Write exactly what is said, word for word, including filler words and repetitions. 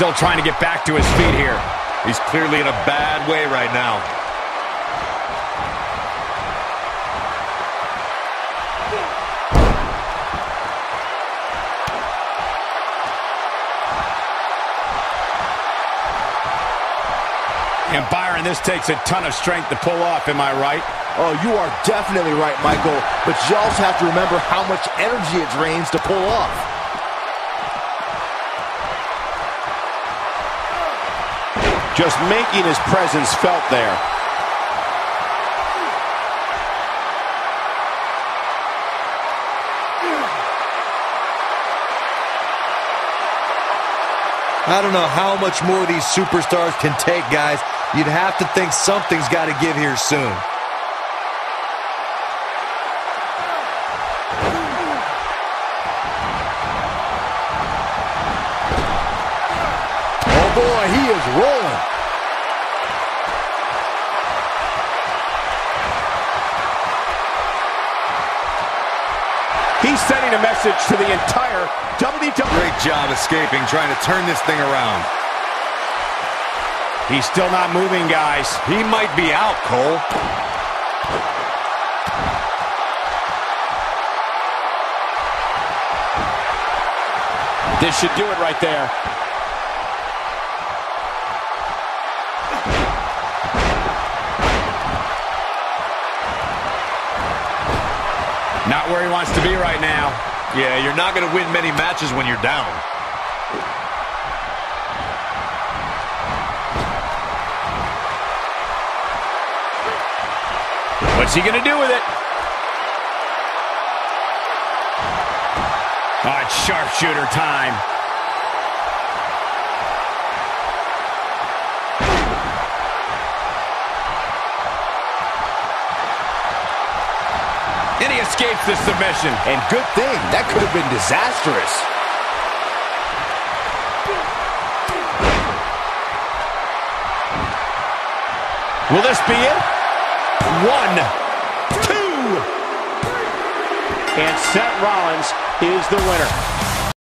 still trying to get back to his feet here. He's clearly in a bad way right now. And Byron, this takes a ton of strength to pull off, am I right? Oh, you are definitely right, Michael. But you also have to remember how much energy it drains to pull off. Just making his presence felt there. I don't know how much more these superstars can take, guys. You'd have to think something's got to give here soon. Oh boy, he is rolling. He's sending a message to the entire W W E. Great job escaping, trying to turn this thing around. He's still not moving, guys. He might be out, Cole. This should do it right there. Not where he wants to be right now. Yeah, you're not going to win many matches when you're down. What's he going to do with it? Oh, it's sharpshooter time. And he escapes the submission. And good thing, that could have been disastrous. Will this be it? One, two. And Seth Rollins is the winner.